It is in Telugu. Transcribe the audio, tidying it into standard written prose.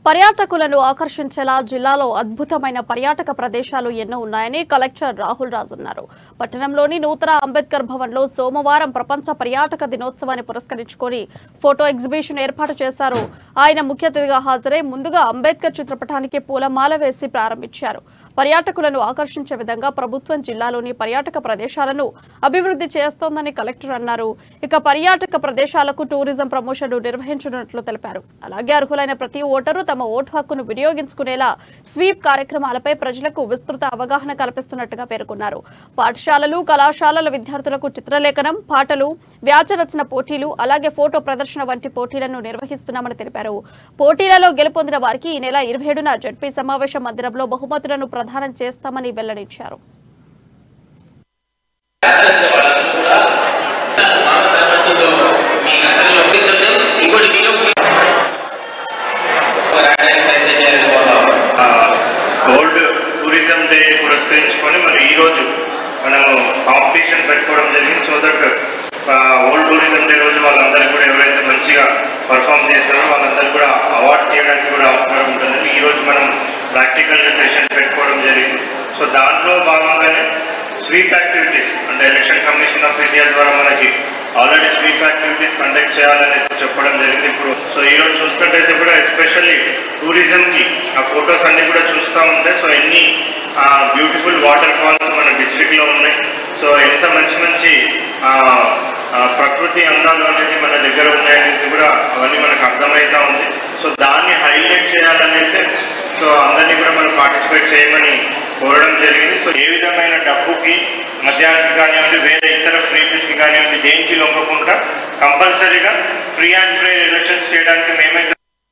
పర్యాటకులను ఆకర్షించేలా జిల్లాలో అద్భుతమైన పర్యాటక ప్రదేశాలు ఎన్నో ఉన్నాయని కలెక్టర్ రాహుల్ రాజ్ అన్నారు. పట్టణంలోని నూతన అంబేద్కర్ భవన్లో సోమవారం ప్రపంచ పర్యాటక దినోత్సవాన్ని పురస్కరించుకొని ఫోటో ఎగ్జిబిషన్ ఏర్పాటు చేశారు. ఆయన ముఖ్య అతిథిగా హాజరై ముందుగా అంబేద్కర్ చిత్రపటానికి పూలమాల వేసి ప్రారంభించారు. పర్యాటకులను ఆకర్షించే విధంగా ప్రభుత్వం జిల్లాలోని పర్యాటక ప్రదేశాలను అభివృద్ధి చేస్తోందని కలెక్టర్ అన్నారు. ఇక పర్యాటక ప్రదేశాలకు టూరిజం ప్రమోషన్ నిర్వహించనున్నట్లు తెలిపారు. అలాగే అర్హులైన ప్రతి ఓటరు తమ ఓటు హక్కును వినియోగించుకునేలా స్వీప్ కార్యక్రమాలపై ప్రజలకు విస్తృత అవగాహన కల్పిస్తున్నట్టుగా పేర్కొన్నారు. పాఠశాలలు, కళాశాలల విద్యార్థులకు చిత్రలేఖనం, పాటలు, వ్యాసరచన పోటీలు, అలాగే ఫోటో ప్రదర్శన వంటి పోటీలను నిర్వహిస్తున్నామని తెలిపారు. పోటీలలో గెలుపొందిన వారికి ఈ నెల 27న జడ్పీ సమావేశ మందిరంలో బహుమతులను ప్రదానం చేస్తామని వెల్లడించారు. పురస్కరించుకొని మరి ఈరోజు మనము కాంపిటీషన్ పెట్టుకోవడం జరిగింది. So that world tourism day రోజు వాళ్ళందరికీ కూడా ఎవరైతే మంచిగా పర్ఫామ్ చేస్తారో వాళ్ళందరికీ కూడా అవార్డ్స్ చేయడానికి కూడా ఆస్కారం ఉంటుందని ఈరోజు మనం ప్రాక్టికల్గా సెషన్ పెట్టుకోవడం జరిగింది. సో దాంట్లో భాగంగానే స్వీప్ యాక్టివిటీస్ అంటే ఎలక్షన్ కమిషన్ ఆఫ్ ఇండియా ద్వారా మనకి ఆల్రెడీ స్వీప్ యాక్టివిటీస్ కండక్ట్ చేయాలనేసి చెప్పడం జరిగింది. ఇప్పుడు సో ఈరోజు చూసుకుంటే కూడా ఎస్పెషల్లీ టూరిజంకి ఆ ఫొటోస్ అన్నీ కూడా చూస్తూ ఉంటాయి. సో ఎన్ని బ్యూటిఫుల్ వాటర్ ఫాల్స్ మన డిస్ట్రిక్ట్లో ఉన్నాయి. సో ఎంత మంచి మంచి ప్రకృతి అందాలు అనేది మన దగ్గర ఉన్నాయనేది కూడా అవన్నీ మనకు అర్థమవుతూ ఉంది. సో దాన్ని హైలైట్ చేయాలనేసి సో అందరినీ కూడా మనం పార్టిసిపేట్ చేయమని కోరడం జరిగింది. సో ఏ విధమైన డబ్బుకి మద్యానికి కానివ్వండి, వేరే ఇతర ఫ్రీబీస్కి కానివ్వండి, దేనికి లొంగకుండా కంపల్సరీగా ఫ్రీ అండ్ ఫెయిర్ ఎలక్షన్స్ చేయడానికి మేమైతే